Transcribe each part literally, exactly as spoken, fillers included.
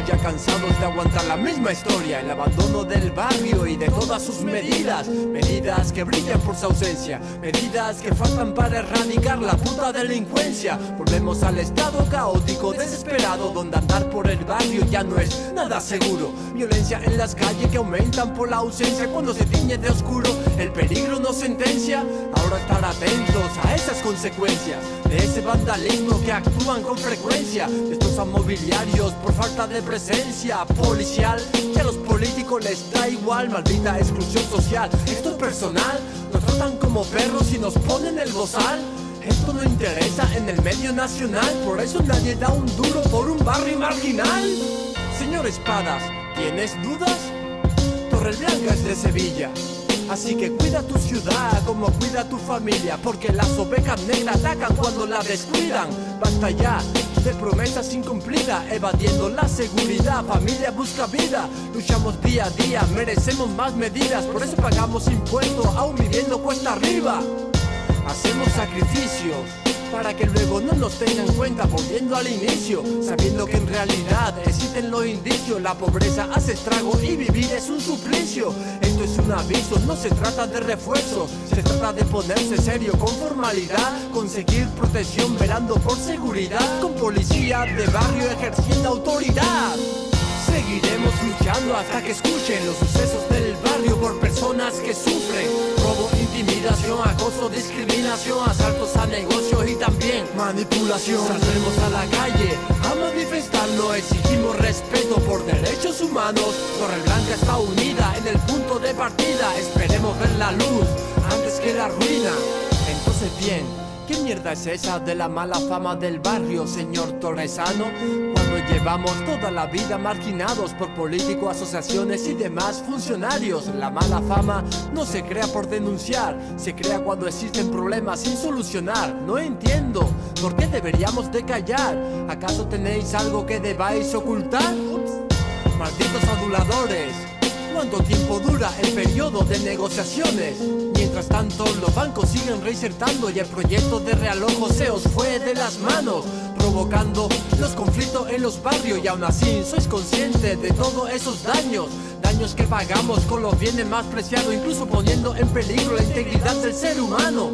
ya cansados de aguantar la misma historia, el abandono del barrio y de todas sus medidas. Medidas que brillan por su ausencia, medidas que faltan para erradicar la puta delincuencia. Volvemos al estado caótico, desesperado, donde andar por el barrio ya no es nada seguro. Violencia en las calles que aumentan por la ausencia. Cuando se tiñe de oscuro, el peligro nos sentencia. Ahora estar atentos a esas consecuencias de ese vandalismo que actúan con frecuencia. Destrozan mobiliarios por falta de presencia policial, que a los políticos les da igual. Maldita exclusión social, esto es personal. Nos tratan como perros y nos ponen el bozal. Esto no interesa en el medio nacional, por eso nadie da un duro por un barrio marginal. Señor Espadas, ¿tienes dudas? Torreblanca es de Sevilla, así que cuida tu ciudad como cuida tu familia, porque las ovejas negras atacan cuando la descuidan. Basta ya de promesas incumplidas, evadiendo la seguridad. Familia busca vida, luchamos día a día, merecemos más medidas. Por eso pagamos impuestos, aún viviendo cuesta arriba. Hacemos sacrificios para que luego no nos tengan en cuenta, volviendo al inicio, sabiendo que en realidad existen los indicios. La pobreza hace estrago y vivir es un suplicio. Esto es un aviso, no se trata de refuerzo, se trata de ponerse serio con formalidad, conseguir protección velando por seguridad, con policía de barrio ejerciendo autoridad. Seguiremos luchando hasta que escuchen los sucesos del barrio por personas que sufren robo, intimidación, acoso, discriminación, asaltos a negocios y también manipulación. Saldremos a la calle a manifestarnos, exigimos respeto por derechos humanos. Torreblanca está unida en el punto de partida, esperemos ver la luz antes que la ruina. Entonces bien, ¿qué mierda es esa de la mala fama del barrio, señor Torresano? Cuando llevamos toda la vida marginados por políticos, asociaciones y demás funcionarios. La mala fama no se crea por denunciar, se crea cuando existen problemas sin solucionar. No entiendo, ¿por qué deberíamos de callar? ¿Acaso tenéis algo que debáis ocultar? Ups. Malditos aduladores, ¿cuánto tiempo dura el periodo de negociaciones? Mientras tanto los bancos siguen reinsertando y el proyecto de realojo se os fue de las manos, provocando los conflictos en los barrios. Y aún así sois conscientes de todos esos daños, daños que pagamos con los bienes más preciados, incluso poniendo en peligro la integridad del ser humano.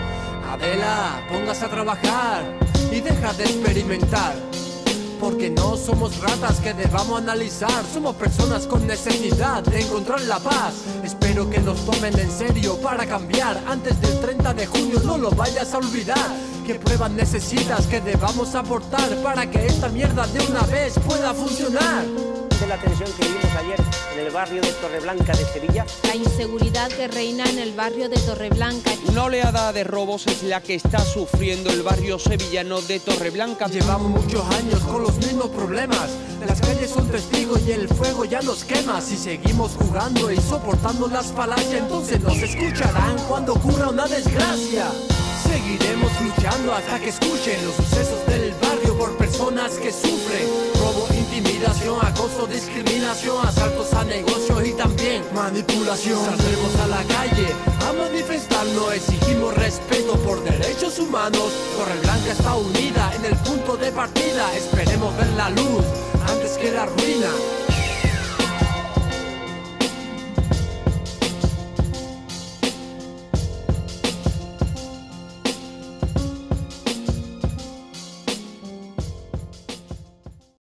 Adela, póngase a trabajar y deja de experimentar, porque no somos ratas que debamos analizar. Somos personas con necesidad de encontrar la paz. Espero que nos tomen en serio para cambiar antes del treinta de junio, no lo vayas a olvidar. ¿Qué pruebas necesitas que debamos aportar para que esta mierda de una vez pueda funcionar? De la tensión que vimos ayer en el barrio de Torreblanca de Sevilla. La inseguridad que reina en el barrio de Torreblanca. Una oleada de robos es la que está sufriendo el barrio sevillano de Torreblanca. Llevamos muchos años con los mismos problemas. Las calles son testigos y el fuego ya nos quema. Si seguimos jugando y soportando las falacias, entonces nos escucharán cuando ocurra una desgracia. Seguiremos luchando hasta que escuchen los sucesos del barrio por personas que sufren robo, intimidación, acoso, discriminación, asaltos a negocios y también manipulación. Saldremos a la calle a manifestarnos, exigimos respeto por derechos humanos. Torreblanca está unida en el punto de partida, esperemos ver la luz antes que la ruina.